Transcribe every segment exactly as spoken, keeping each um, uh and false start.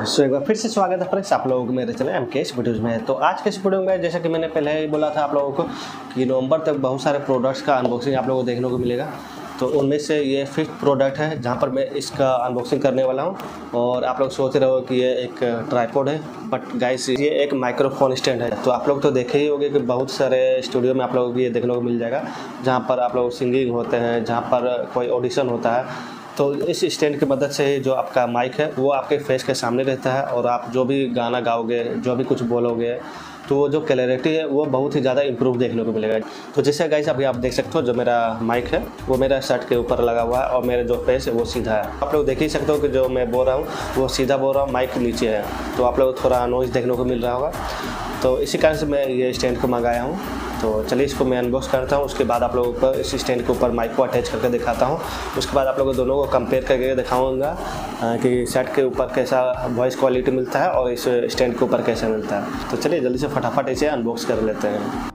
सो एक बार फिर से स्वागत है फ्रेंड्स आप लोगों को मेरे channel M K S videos में। तो आज के इस वीडियो में जैसा कि मैंने पहले ही बोला था आप लोगों को कि नवंबर तक बहुत सारे प्रोडक्ट्स का अनबॉक्सिंग आप लोगों को देखने को मिलेगा। तो उनमें से ये फिफ्थ प्रोडक्ट है जहाँ पर मैं इसका अनबॉक्सिंग करने वाला हूँ। और आप लोग सोच रहे हो कि ये एक ट्राइपॉड है, बट गाइस ये एक माइक्रोफोन स्टैंड है। तो आप लोग तो देखे ही होंगे कि बहुत सारे स्टूडियो में आप लोगों को ये देखने को मिल जाएगा जहाँ पर आप लोग सिंगिंग होते हैं, जहाँ पर कोई ऑडिशन होता है। तो इस स्टैंड की मदद से जो आपका माइक है वो आपके फेस के सामने रहता है और आप जो भी गाना गाओगे, जो भी कुछ बोलोगे, तो वो जो क्लैरिटी है वो बहुत ही ज़्यादा इंप्रूव देखने को मिलेगा। तो जैसे गाइस अभी आप देख सकते हो जो मेरा माइक है वो मेरा शर्ट के ऊपर लगा हुआ है और मेरे जो फेस है वो सीधा है। आप लोग देख ही सकते हो कि जो मैं बोल रहा हूँ वो सीधा बोल रहा हूँ, माइक नीचे है। तो आप लोग थोड़ा नॉइज़ देखने को मिल रहा होगा। तो इसी कारण से मैं ये स्टैंड को मंगाया हूँ। तो चलिए इसको मैं अनबॉक्स करता हूँ, उसके बाद आप लोगों को इस स्टैंड के ऊपर माइक को अटैच करके दिखाता हूँ। उसके बाद आप लोगों को दोनों को कंपेयर करके दिखाऊंगा कि सेट के ऊपर कैसा वॉइस क्वालिटी मिलता है और इस स्टैंड के ऊपर कैसा मिलता है। तो चलिए जल्दी से फटाफट इसे अनबॉक्स कर लेते हैं।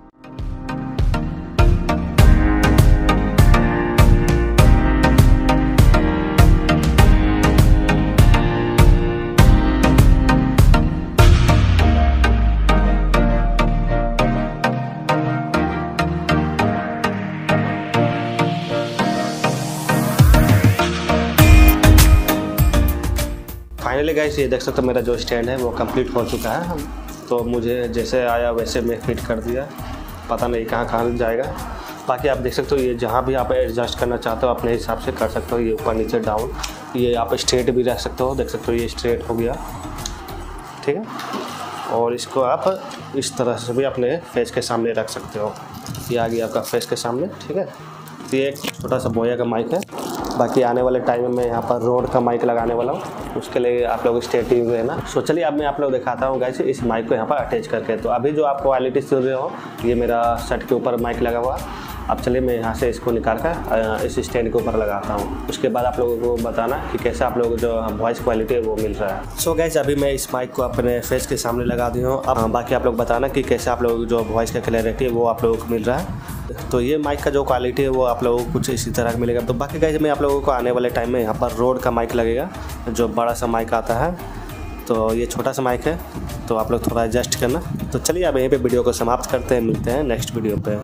फाइनली गाइस ये देख सकते हो मेरा जो स्टैंड है वो कंप्लीट हो चुका है। तो मुझे जैसे आया वैसे मैं फिट कर दिया, पता नहीं कहाँ कहाँ जाएगा। बाकी आप देख सकते हो ये जहाँ भी आप एडजस्ट करना चाहते हो अपने हिसाब से कर सकते हो। ये ऊपर नीचे डाउन, ये आप स्ट्रेट भी रख सकते हो। देख सकते हो ये स्ट्रेट हो गया, ठीक है। और इसको आप इस तरह से भी अपने फेस के सामने रख सकते हो। ये आ गया आपका फेस के सामने, ठीक है। तो ये एक छोटा सा बोया का माइक है। बाकी आने वाले टाइम में मैं यहाँ पर रोड का माइक लगाने वाला हूँ, उसके लिए आप लोग स्टे ट्यून्ड रहना। सो चलिए अब मैं आप लोग दिखाता हूँ गाइस इस माइक को यहाँ पर अटैच करके। तो अभी जो आप क्वालिटी सुन रहे हो ये मेरा शर्ट के ऊपर माइक लगा हुआ। अब चलिए मैं यहाँ से इसको निकाल कर इस स्टैंड के ऊपर लगाता हूँ। उसके बाद आप लोगों को बताना कि कैसा आप लोगों को जो वॉइस क्वालिटी है वो मिल रहा है। सो गाइस अभी मैं इस माइक को अपने फेस के सामने लगा दी हूँ। अब बाकी आप लोग बताना कि कैसे आप लोग जो वॉइस का क्लैरिटी है वो आप लोगों को मिल रहा है। तो ये माइक का जो क्वालिटी है वो आप लोगों को कुछ इसी तरह का मिलेगा। तो बाकी गाइस मैं आप लोगों को आने वाले टाइम में यहाँ पर रोड का माइक लगेगा, जो बड़ा सा माइक आता है। तो ये छोटा सा माइक है, तो आप लोग थोड़ा एडजस्ट करना। तो चलिए अब यहीं पे वीडियो को समाप्त करते हैं, मिलते हैं नेक्स्ट वीडियो पे।